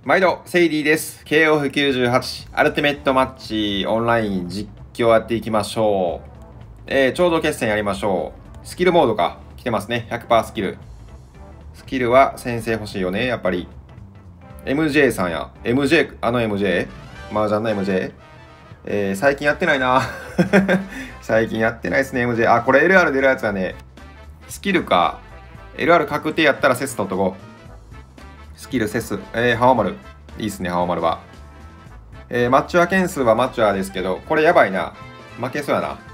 毎度、セイリーです。KOF98 アルティメットマッチオンライン実況やっていきましょう。ちょうど決戦やりましょう。スキルモードか。来てますね。100% スキル。スキルは先生欲しいよね、やっぱり。MJ さんや。MJ、MJ? 麻雀の MJ? 最近やってないな。最近やってないですね、MJ。あ、これ LR 出るやつはね、スキルか。LR 確定やったらセス取っとこう。スキルセス、ハオマル。いいっすね、ハオマルは。マッチュア件数はマッチュアですけど、これやばいな。負けそうやな。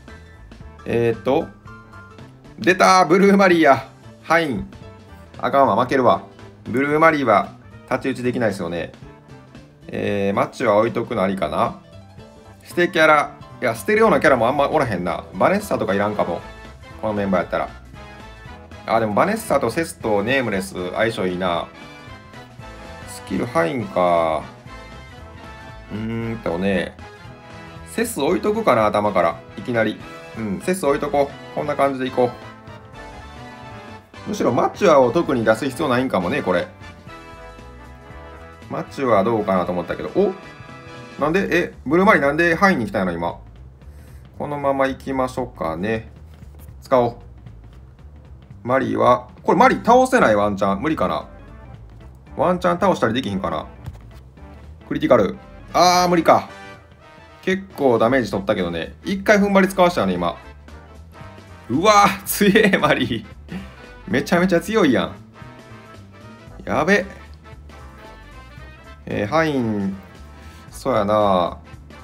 出たブルーマリーや。ハイン。あかんわ、負けるわ。ブルーマリーは太刀打ちできないですよね。マッチュア置いとくのありかな。捨てキャラ。いや、捨てるようなキャラもあんまおらへんな。バネッサとかいらんかも。このメンバーやったら。あ、でもバネッサとセスとネームレス相性いいな。スキルハインか。セス置いとくかな、頭から。いきなり。セス置いとこう。こんな感じでいこう。むしろマッチュアを特に出す必要ないんかもね、これ。マッチュアどうかなと思ったけど。おなんで、ブルーマリなんでハインに来たの今。このまま行きましょうかね。使おう。マリーは、これマリー倒せないワンチャン。無理かな。ワンチャン倒したりできひんかな。クリティカル。無理か。結構ダメージ取ったけどね。一回踏ん張り使わしたよね、今。うわー、強え、マリー。めちゃめちゃ強いやん。やべ。ハイン、そうやな。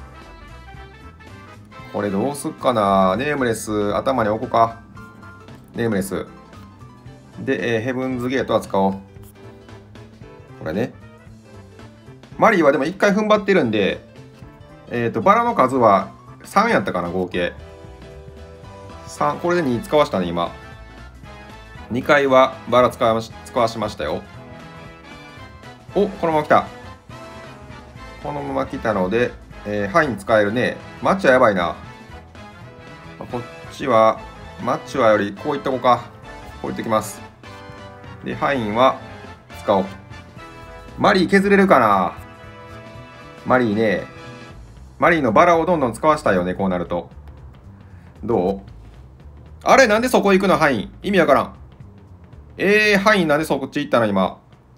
これどうすっかな。ネームレス、頭に置こうか。ネームレス。で、ヘブンズゲートは使おう。これね。マリーはでも1回踏ん張ってるんで、バラの数は3やったかな、合計。3、これで2使わしたね、今。2回はバラ使わしましたよ。お、このまま来た。このまま来たので、ハイン使えるね。マッチはやばいな。こっちは、マッチはよりこういったこうか。こういってきます。で、ハインは使おう。マリー削れるかな。マリーね。マリーのバラをどんどん使わしたいよね、こうなると。どうあれなんでそこ行くのハイン。意味わからん。ハインなんでそっち行ったの今。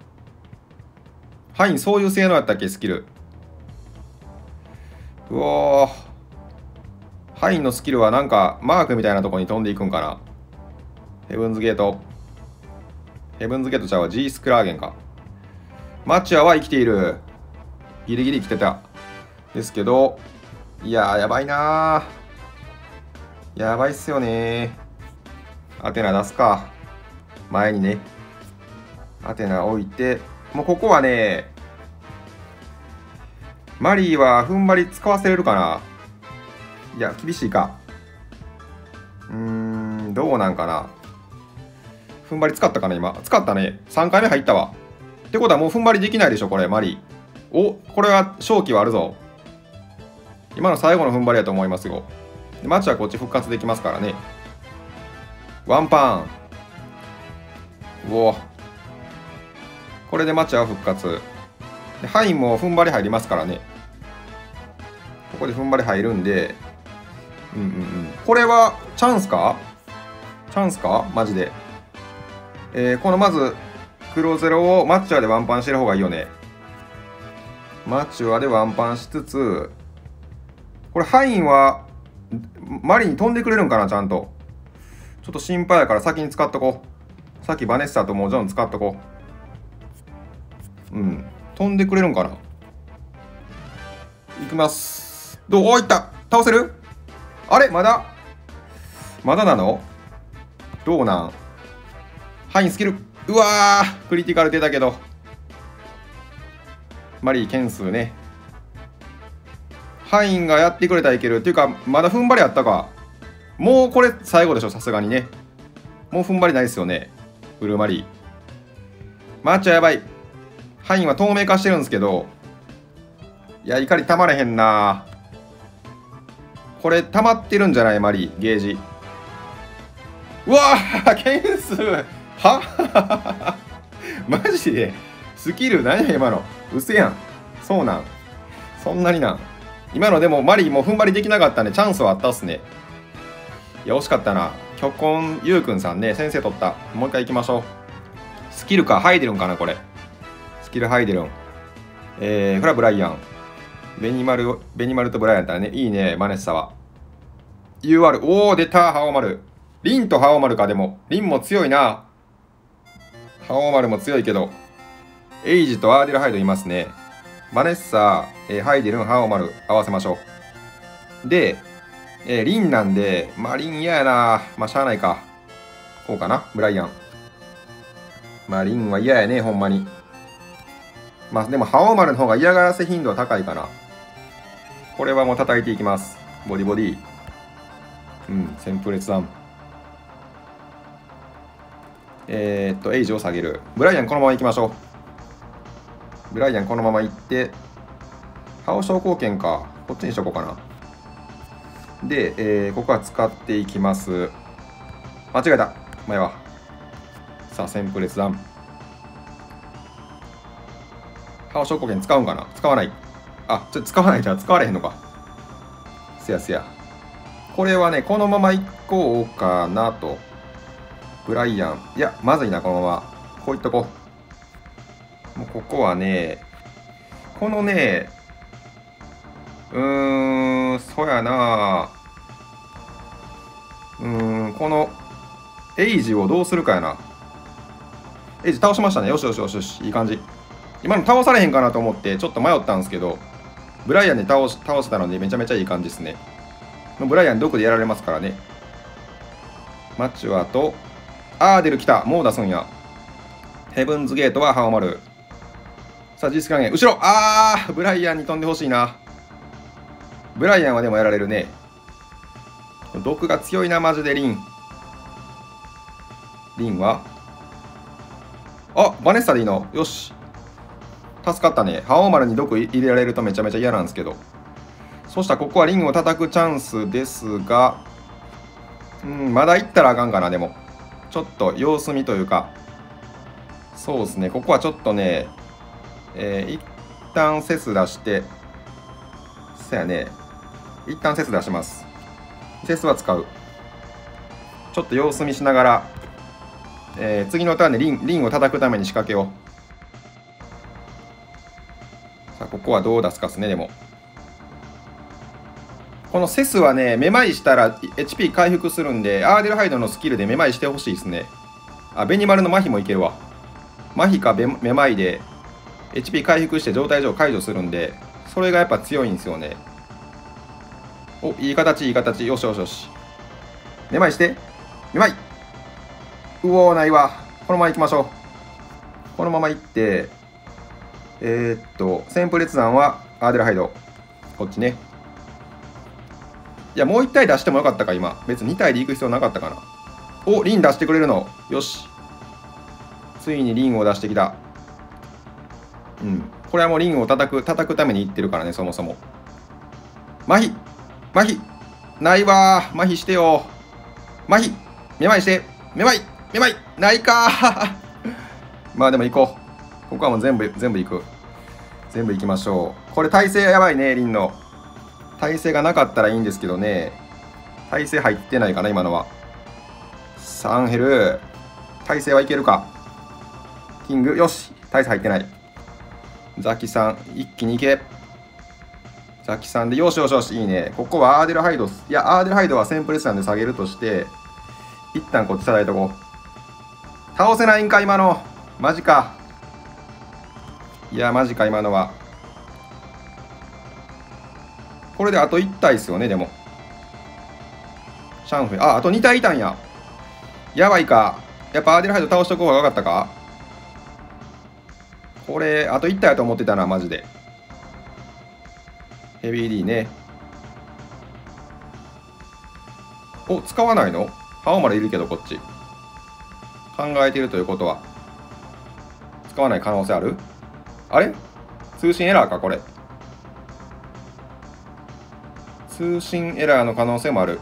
ハインそういう性能やったっけ、スキル。うおー。ハインのスキルはなんかマークみたいなとこに飛んでいくんかな。ヘブンズゲート。ヘブンズゲートちゃうわ。G スクラーゲンか。マッチュアは生きている。ギリギリ生きてた。ですけど、いやー、やばいなー。やばいっすよねー。アテナ出すか。前にね。アテナ置いて、もうここはね、マリーは踏ん張り使わせれるかな。いや、厳しいか。どうなんかな。踏ん張り使ったかな、今。使ったね。3回目入ったわ。ってことはもう踏ん張りできないでしょ、これ、マリー。お、これは勝機はあるぞ。今の最後の踏ん張りだと思いますよ。マッチはこっち復活できますからね。ワンパン。うお。これでマッチは復活。でハインも踏ん張り入りますからね。ここで踏ん張り入るんで。これはチャンスかチャンスかマジで。このまず、黒ゼロをマッチュアでワンパンしてる方がいいよね。マッチュアでワンパンしつつ、これハインはマリに飛んでくれるんかな、ちゃんと。ちょっと心配やから先に使っとこう。さっきバネッサともジョン使っとこう。飛んでくれるんかな。いきます。どうおいった。倒せるあれまだなのどうなんハインスキル。うわークリティカル出たけど。マリー件数ね。ハインがやってくれたらいける。っていうか、まだ踏ん張りあったか。もうこれ最後でしょ、さすがにね。もう踏ん張りないですよね。ブルーマリー。マッチはやばい。ハインは透明化してるんですけど。いや、怒りたまれへんな。これ溜まってるんじゃないマリー、ゲージ。うわー件数はマジでスキル何や今の。うせやん。そうなん。そんなになん。今のでもマリーも踏ん張りできなかったんでチャンスはあったっすね。いや惜しかったな。巨根ゆうくんさんね、先生取った。もう一回行きましょう。スキルか、ハイデルンかなこれ。スキルハイデルン。フラブライアン。ベニマルとブライアンだったらね。いいね、マネッサは。UR。おー、出た、ハオマル。リンとハオマルか、でも。リンも強いな。ハオマルも強いけど。エイジとアーデルハイドいますね。マネッサ、ハイデルン、ハオマル合わせましょう。で、リンなんで、まあリン嫌やな。まあしゃあないか。こうかな、ブライアン。まあリンは嫌やね、ほんまに。まあでも、ハオマルの方が嫌がらせ頻度は高いかな。これはもう叩いていきます。ボディボディ。うん、旋風列弾。エイジを下げる。ブライアンこのまま行きましょう。ブライアンこのまま行って、ハオ昇降拳か。こっちにしとこうかな。で、ここは使っていきます。間違えた。前は。さあ、旋風列弾。ハオ昇降拳使うんかな、使わない。あ、使わないじゃ使われへんのか。せやせや。これはね、このまま行こうかなと。ブライアン。いや、まずいな、このまま。こういっとこう。もうここはね、このね、そうやな。この、エイジをどうするかやな。エイジ倒しましたね。よしよしよしよし。いい感じ。今の倒されへんかなと思って、ちょっと迷ったんですけど、ブライアンで倒したので、めちゃめちゃいい感じですね。ブライアン毒でやられますからね。マチュアと、アーデル来た。もう出すんや。ヘブンズゲートはハオマル。さあ、実還元。後ろブライアンに飛んでほしいな。ブライアンはでもやられるね。毒が強いな、マジでリン。リンはバネッサでいいのよし。助かったね。ハオマルに毒入れられるとめちゃめちゃ嫌なんですけど。そしたらここはリンを叩くチャンスですが、まだ行ったらあかんかな、でも。ちょっと様子見というか、そうですね、ここはちょっとね、一旦セス出して、そやね、一旦セス出します。セスは使う。ちょっと様子見しながら、次のターンでリンを叩くために仕掛けを。さあ、ここはどう出すかですね、でも。このセスはね、めまいしたら HP 回復するんで、アーデルハイドのスキルでめまいしてほしいですね。ベニマルの麻痺もいけるわ。麻痺かめまいで HP 回復して状態上解除するんで、それがやっぱ強いんですよね。いい形、いい形。よしよしよし。めまいして。めまい。ないわ。このまま行きましょう。このまま行って、旋風列弾はアーデルハイド。こっちね。いや、もう1体出してもよかったか、今。別に2体で行く必要なかったかな。リン出してくれるの。よし。ついにリンを出してきた。これはもうリンを叩くために行ってるからね、そもそも。麻痺ないわー。麻痺してよ。麻痺めまいして。めまいないかーまあでも行こう。ここはもう全部行く。全部行きましょう。これ耐性やばいね、リンの。耐性がなかったらいいんですけどね。耐性入ってないかな、今のは。サンヘル。耐性はいけるか。キング、よし。耐性入ってない。ザキさん、一気にいけ。ザキさんで、よしよしよし、いいね。ここはアーデルハイド。いや、アーデルハイドはセンプレスなんで下げるとして、一旦こっち叩いとこう。倒せないんか、今の。マジか。いや、マジか、今のは。これであと1体ですよね、でも。シャンフェ。あと2体いたんや。やばいか。やっぱアーデルハイド倒しとこうが分かったか。これ、あと1体やと思ってたな、マジで。ヘビー D ね。使わないの？ハオマルいるけど、こっち。考えているということは。使わない可能性ある？あれ？通信エラーか、これ。通信エラーの可能性もある。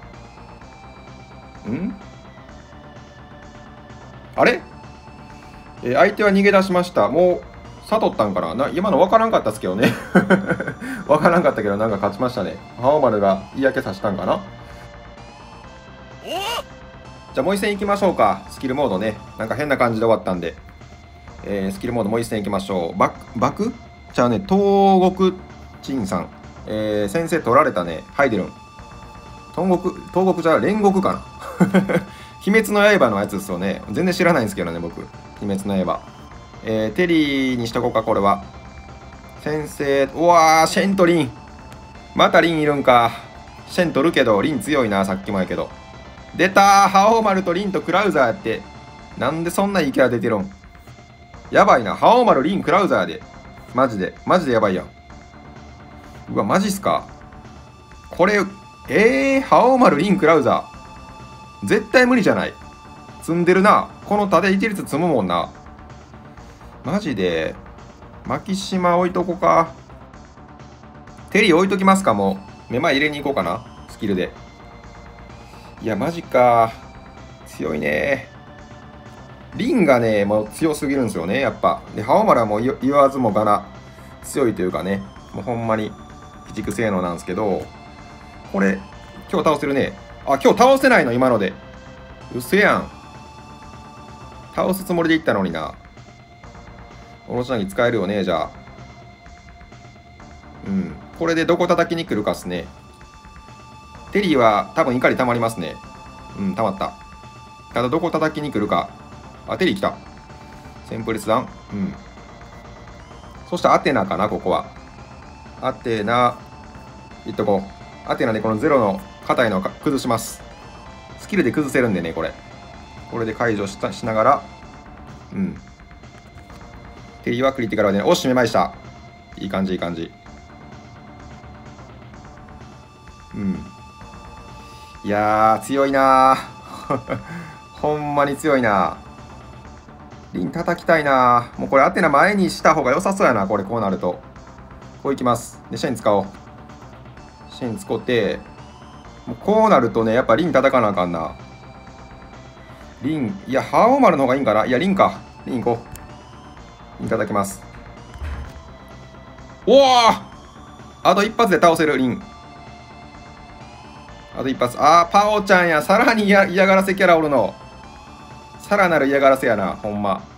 あれ？ 相手は逃げ出しました。もう悟ったんかな。今の分からんかったっすけどね。分からんかったけど、なんか勝ちましたね。覇王丸が嫌気さしたんかな。じゃあもう一戦いきましょうか。スキルモードね。なんか変な感じで終わったんで。スキルモードもう一戦いきましょう。バクじゃあね、東国陳さん。先生取られたね。ハイデルン。東国じゃあ煉獄かな。鬼滅の刃のやつですよね。全然知らないんですけどね、僕。鬼滅の刃。テリーにしとこうか、これは。先生、うわー、シェンとリン。またリンいるんか。シェン取るけど、リン強いな、さっきもやけど。出たー、覇王丸とリンとクラウザーやって。なんでそんないいキャラ出てるん。やばいな、覇王丸、リン、クラウザーやで。マジでやばいやん。うわ、マジっすか。これ、覇王丸、リン、クラウザー。絶対無理じゃない。積んでるな。この盾一律積むもんな。マジで。マキシマ置いとこか。テリー置いときますか、もう。目前入れに行こうかな。スキルで。いや、マジか。強いね。リンがね、もう強すぎるんですよね、やっぱ。で、ハオマラはもう言わずもがな強いというかね、もうほんまに鬼畜性能なんですけど、これ、今日倒せるね。あ、今日倒せないの、今ので。うせやん。倒すつもりでいったのにな。おろしなぎ使えるよね、じゃあ。うん。これでどこ叩きに来るかっすね。テリーは多分怒り溜まりますね。うん、溜まった。ただどこ叩きに来るか。あ、テリー来た。センプリス弾。うん。そしたらアテナかな、ここは。アテナ、いっとこう。アテナでこのゼロの硬いのを崩します。スキルで崩せるんでね、これ。これで解除しながら。うん。テリーはクリティカルで、ね、おっしめました。いい感じ、いい感じ。うん。いやー、強いなー。ほんまに強いなー。リン叩きたいなー。もうこれアテナ前にした方が良さそうやな、これ、こうなると。こういきます。で、シェン使おう。シェン使って、もうこうなるとね、やっぱリン叩かなあかんな。リン、いや、ハオマルの方がいいんかな。いや、リンか。リン行こう。リン叩きます。おお、あと一発で倒せる、リン。あと一発。あー、パオちゃんや。さらに嫌がらせキャラおるの。さらなる嫌がらせやな、ほんま。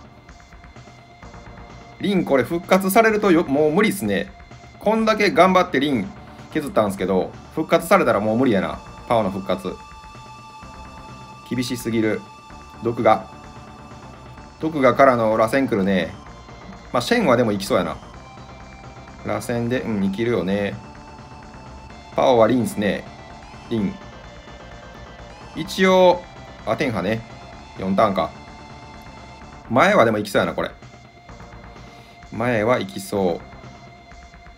リン、これ復活されるともう無理っすね。こんだけ頑張ってリン削ったんすけど、復活されたらもう無理やな。パオの復活。厳しすぎる。毒がからの螺旋来るね。まあ、シェンはでも生きそうやな。螺旋で、うん、生きるよね。パオはリンっすね。リン。一応、テンハね。4ターンか。前はでも生きそうやな、これ。前は生きそう。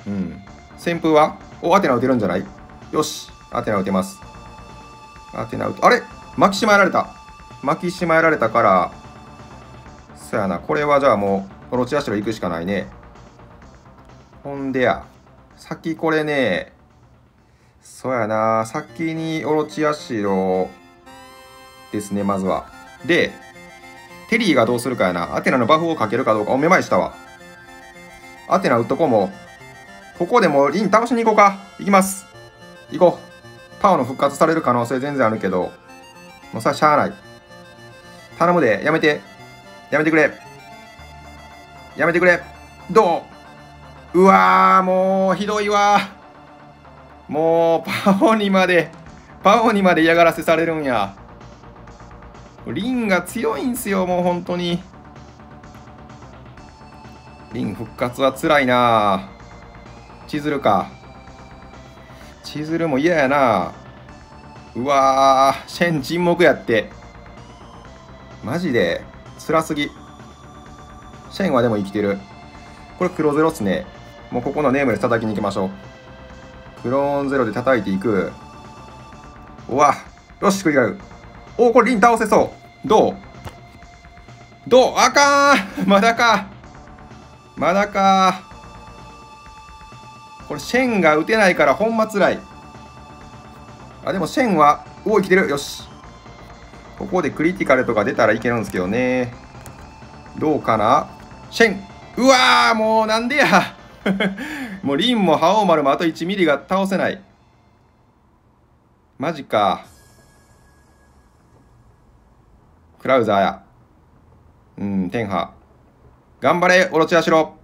うん。旋風はアテナ打てるんじゃない？よし。アテナ打てます。アテナ打て、あれ巻きしまえられた。巻きしまえられたから、そやな。これはじゃあもう、オロチアシロ行くしかないね。ほんでや。先これね、そうやな。先にオロチアシロですね、まずは。で、テリーがどうするかやな。アテナのバフをかけるかどうか。おめまいしたわ。アテナ打っとこうも。ここでもうリン倒しに行こうか。行きます。行こう。パオの復活される可能性全然あるけど、もうさ、しゃあない。頼むで。やめて。やめてくれ。やめてくれ。どう？うわー、もうひどいわ。もうパオにまで嫌がらせされるんや。リンが強いんすよ、もう本当に。リン復活は辛いな。千鶴か。千鶴も嫌やな。うわー、シェン沈黙やって。マジで辛すぎ。シェンはでも生きてる。これ黒ゼロっすね。もうここのネームで叩きに行きましょう。クローンゼロで叩いていく。うわ、よし、クリアル。おお、これリン倒せそう。どうあかん。まだか。これシェンが打てないからほんまつらい。あ、でもシェンは、生きてる。よし。ここでクリティカルとか出たらいけるんですけどね。 どうかな。シェン。うわー、もうなんでやもうリンも覇王丸もあと1ミリが倒せない。マジか。クラウザーや。テンハ。頑張れ、オロチアシロ。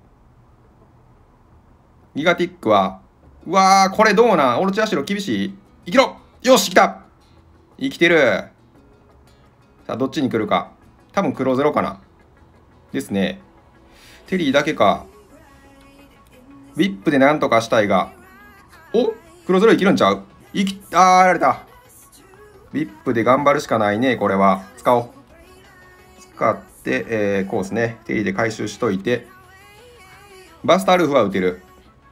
ギガティックは。うわー、これどうなん。オロチアシロ厳しい。生きろ。よし、来た。生きてる。さあ、どっちに来るか。多分黒ゼロかな。ですね。テリーだけか。ウィップでなんとかしたいが。お、黒ゼロ生きるんちゃう。やられた。ウィップで頑張るしかないね、これは。使おう。使って、こうですね。テリーで回収しといて。バスタールーフは打てる。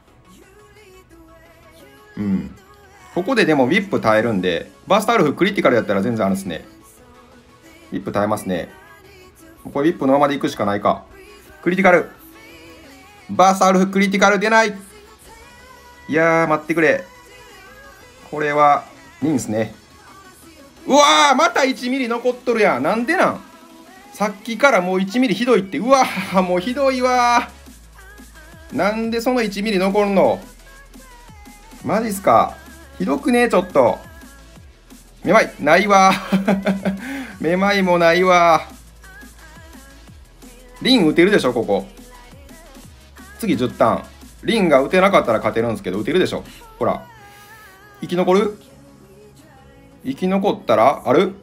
ここででもウィップ耐えるんで、バスタールーフクリティカルやったら全然あるんですね。ウィップ耐えますね。これウィップのままでいくしかないか。クリティカル。バスタールーフクリティカル出ない。いやー、待ってくれ。これは、いいんですね。うわー、また1ミリ残っとるやん。なんでなん。さっきからもう1ミリひどいって。うわー、もうひどいわー。なんでその1ミリ残るの。マジっすか。ひどくね、ちょっと。めまい、ないわ。めまいもないわ。リン打てるでしょ、ここ。次10ターン。リンが打てなかったら勝てるんですけど、打てるでしょ。ほら。生き残る。生き残ったら、ある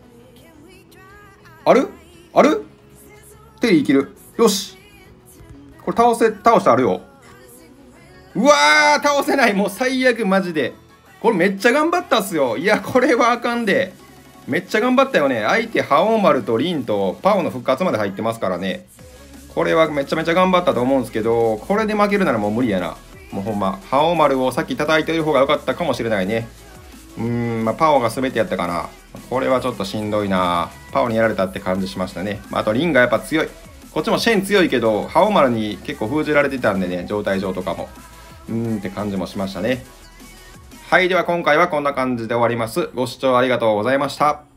テリー生きる。よし。これ倒してあるよ。うわー、倒せない。もう最悪、マジで。これめっちゃ頑張ったっすよ。いや、これはあかんで。めっちゃ頑張ったよね。相手、覇王丸とリンとパオの復活まで入ってますからね。これはめちゃめちゃ頑張ったと思うんですけど、これで負けるならもう無理やな。もうほんま、覇王丸をさっき叩いてる方が良かったかもしれないね。パオが全てやったかな。これはちょっとしんどいな。パオにやられたって感じしましたね。あとリンがやっぱ強い。こっちもシェン強いけど、覇王丸に結構封じられてたんでね、状態上とかも。って感じもしましたね。はい、では今回はこんな感じで終わります。ご視聴ありがとうございました。